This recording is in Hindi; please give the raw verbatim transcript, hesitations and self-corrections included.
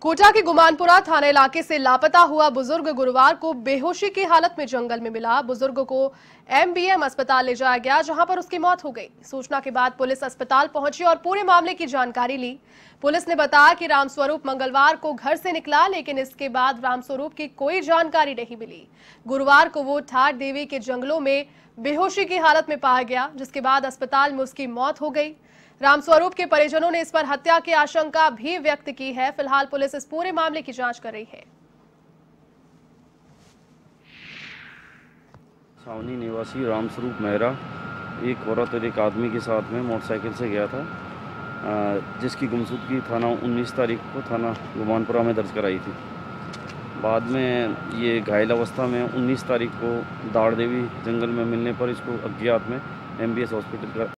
कोटा के गुमानपुरा थाना इलाके से लापता हुआ बुजुर्ग गुरुवार को बेहोशी की हालत में जंगल में मिला। बुजुर्ग को एमबीएम अस्पताल ले जाया गया, जहां पर उसकी मौत हो गई। सूचना के बाद पुलिस अस्पताल पहुंची और पूरे मामले की जानकारी ली। पुलिस ने बताया कि रामस्वरूप मंगलवार को घर से निकला, लेकिन इसके बाद रामस्वरूप की कोई जानकारी नहीं मिली। गुरुवार को वो ठाठ देवी के जंगलों में बेहोशी की हालत में पाया गया, जिसके बाद अस्पताल में उसकी मौत हो गई। रामस्वरूप के परिजनों ने इस पर हत्या की आशंका भी व्यक्त की है। फिलहाल पुलिस इस पूरे मामले की जांच कर रही है। सावनी निवासी रामस्वरूप मेहरा एक औरत और एक आदमी के साथ में मोटरसाइकिल से गया था, जिसकी गुमशुदगी थाना उन्नीस तारीख को थाना गुमानपुरा में दर्ज कराई थी। बाद में ये घायल अवस्था में उन्नीस तारीख को दाड़ देवी जंगल में मिलने पर इसको अज्ञात में एमबीएस हॉस्पिटल का